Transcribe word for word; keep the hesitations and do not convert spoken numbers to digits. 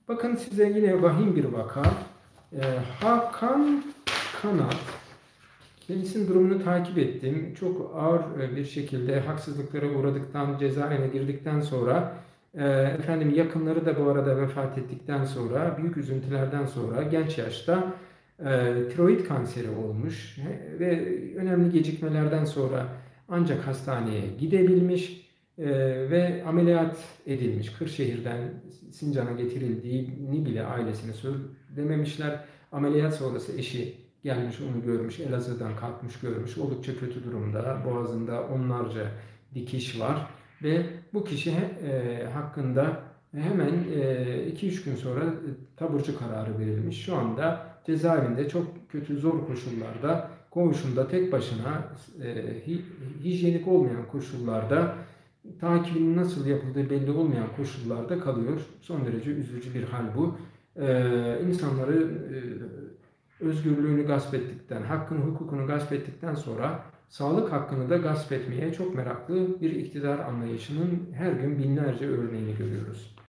Bakın size yine vahim bir vaka. Ee, Hakan Kanat, kendisinin durumunu takip ettim. Çok ağır e, bir şekilde haksızlıklara uğradıktan, cezaevine girdikten sonra, e, efendim yakınları da bu arada vefat ettikten sonra, büyük üzüntülerden sonra genç yaşta e, tiroid kanseri olmuş He- ve önemli gecikmelerden sonra ancak hastaneye gidebilmiş e, ve ameliyat edilmiş. Kırşehir'den Sincan'a getirildiğini bile ailesine söylememişler. Ameliyat sonrası eşi gelmiş, onu görmüş, Elazığ'dan kalkmış görmüş. Oldukça kötü durumda. Boğazında onlarca dikiş var ve bu kişi e, hakkında hemen iki üç gün sonra taburcu kararı verilmiş. Şu anda cezaevinde çok kötü, zor koşullarda, koğuşunda tek başına e, hi, hijyenik olmayan koşullarda, takibinin nasıl yapıldığı belli olmayan koşullarda kalıyor. Son derece üzücü bir hal bu. Ee, insanları e, özgürlüğünü gasp ettikten, hakkını, hukukunu gasp ettikten sonra sağlık hakkını da gasp etmeye çok meraklı bir iktidar anlayışının her gün binlerce örneğini görüyoruz.